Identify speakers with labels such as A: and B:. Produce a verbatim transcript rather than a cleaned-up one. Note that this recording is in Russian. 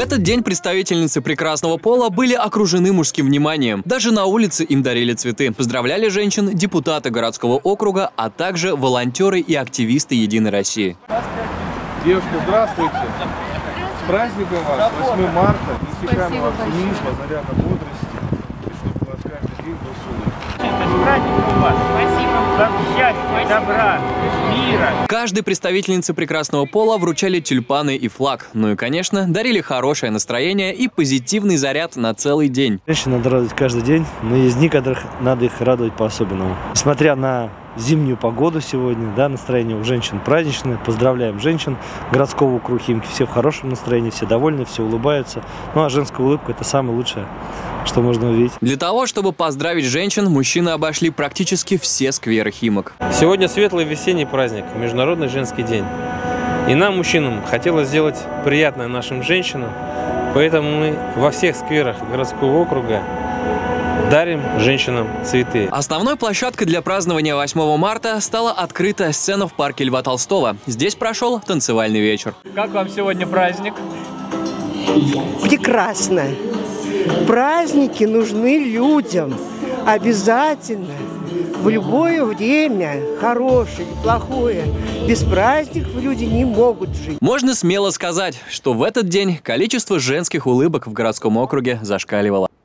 A: этот день представительницы прекрасного пола были окружены мужским вниманием. Даже на улице им дарили цветы. Поздравляли женщин депутаты городского округа, а также волонтеры и активисты «Единой России».
B: Девушка, здравствуйте. С праздником вас, восьмое марта. Несекаемого оптимизма, заряда бодрости. И чтобы у вас каждый день был с
C: праздником вас. Спасибо. Вам счастья, добра, мира.
A: Каждой представительнице прекрасного пола вручали тюльпаны и флаг. Ну и, конечно, дарили хорошее настроение и позитивный заряд на целый день.
D: Женщин надо радовать каждый день, но есть дни, которых надо их радовать по-особенному. Несмотря на зимнюю погоду сегодня, да, настроение у женщин праздничное. Поздравляем женщин городского округа Химки. Все в хорошем настроении, все довольны, все улыбаются. Ну а женская улыбка – это самое лучшее, что можно увидеть.
A: Для того, чтобы поздравить женщин, мужчины обошли практически все скверы Химок.
E: Сегодня светлый весенний праздник, Международный женский день. И нам, мужчинам, хотелось сделать приятное нашим женщинам, поэтому мы во всех скверах городского округа дарим женщинам цветы.
A: Основной площадкой для празднования восьмого марта стала открытая сцена в парке Льва Толстого. Здесь прошел танцевальный вечер.
C: Как вам сегодня праздник?
F: Прекрасно. Праздники нужны людям. Обязательно. В любое время, хорошее или плохое, без праздников люди не могут жить.
A: Можно смело сказать, что в этот день количество женских улыбок в городском округе зашкаливало.